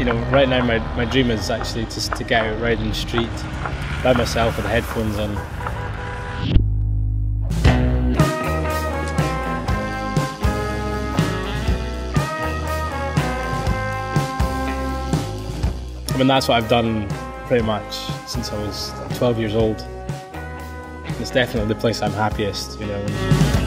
you know, right now my dream is actually just to get out riding the street by myself with the headphones on. I mean, that's what I've done pretty much since I was 12 years old. It's definitely the place I'm happiest, you know.